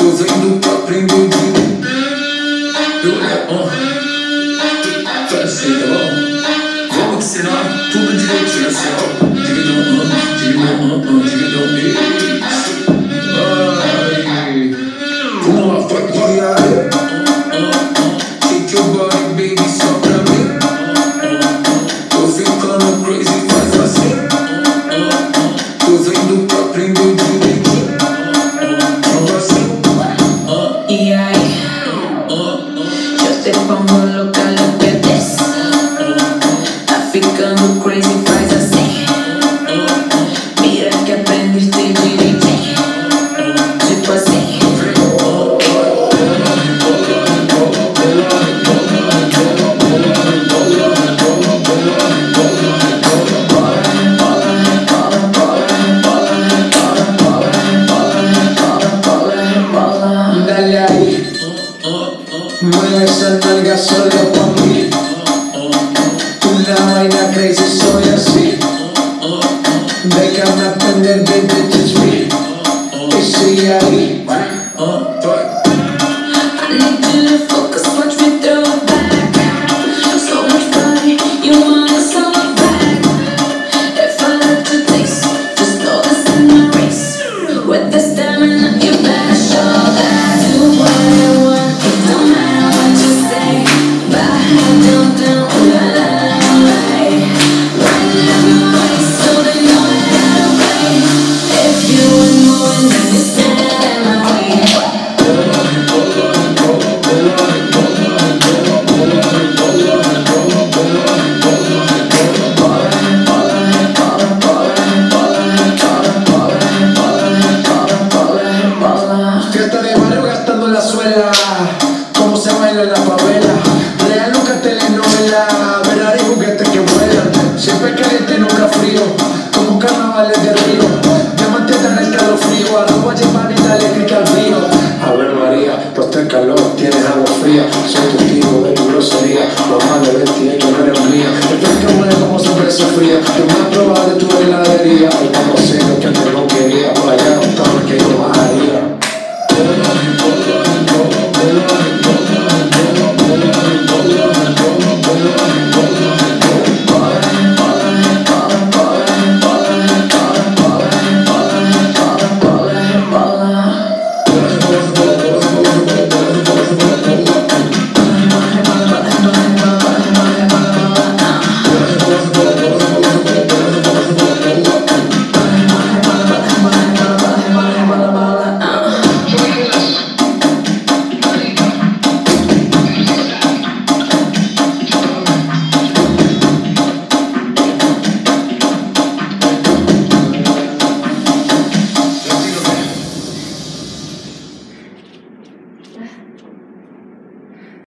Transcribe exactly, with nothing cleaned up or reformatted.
Tô vendo pra aprender direito. Eu é, ó. Faz assim, tá bom? Vamos ensinar tudo direitinho assim, ó. Dividão, ah, dividão, ah, ah, dividão, isso. Ai. Vamos lá, vai, vai, vai. Shake your body, baby, só pra mim. Tô ficando crazy, faz assim. Tô vendo pra aprender direitinho. Vamos assim. Y ahí yo te pongo loca, lo que des. Tá ficando crazy, faz assim. Mira que aprendiste direitinho. Tipo assim. Dale ahí, mueve esa nalga solo por mí. Una vaina crazy, soy así. Déjame aprender, baby, teach me. Y sigue ahí. I need you to focus, watch me throw it back. So much body, you want it so bad. If I let you taste, just know this in my race. With the stamina, you better show that. Do what I want, it don't matter what you say. Baja, down, down, ooh la la la la. Right up your waist, so they know I gotta wait. If you ain't moving, then you stand in my way. Fiesta de barrio gastando la suela, como se baila en la favela. Real nunca telenovela, Ferrari juguetes que vuelan. Siempre caliente, nunca frío, como carnavales de río. Diamantes dan el calofrío, arroba llevarita eléctrica al río. A ver María, pues ten calor, tienes agua fría. Soy testigo de tu grosería, los más de veintiocho no eres mía. El fresco huele como siempre sufría.